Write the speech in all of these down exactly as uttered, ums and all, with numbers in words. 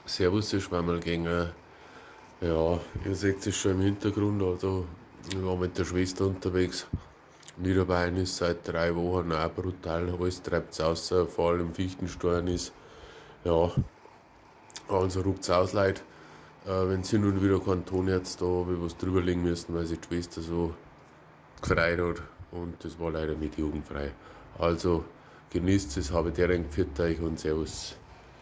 Servus, ich Schwammerlgänger. Ja, ihr seht es schon im Hintergrund, also ich war mit der Schwester unterwegs. Niederbayern ist seit drei Wochen auch brutal, alles treibt es aus, vor allem Fichtenstorn ist, ja, also ruckt's aus, Leute. Äh, wenn sie nun wieder keinen Ton jetzt, da habe ich was drüberlegen müssen, weil sich die Schwester so gefreut hat und das war leider nicht jugendfrei. Also genießt es, habe der für euch und Servus.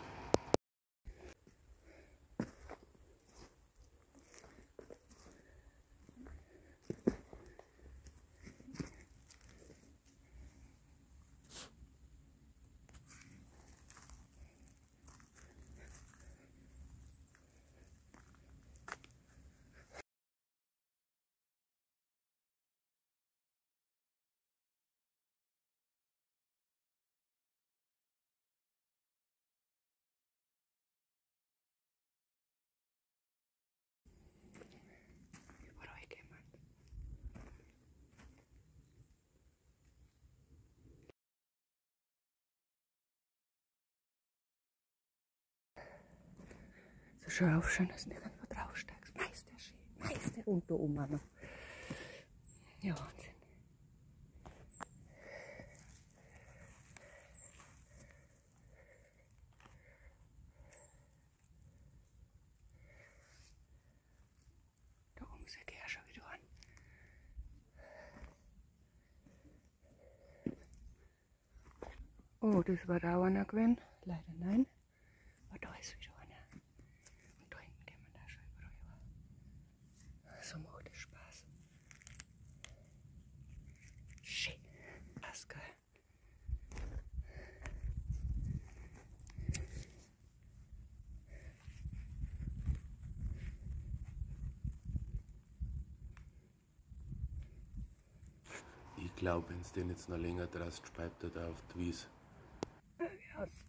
So schön aufschön, dass du nirgendwo draufsteigst. Meister schön, Meister und da oben auch noch. Ja, Wahnsinn. Da oben seht ihr ja schon wieder an. Oh, das war da einer gewesen. Leider nein. Aber da ist wieder einer. Und da hinten gehen wir da schon überall über. So macht es Spaß. Schön. Spaß, gell? Ich glaube, wenn es den jetzt noch länger drast, speibt er da auf die Wies. Ja,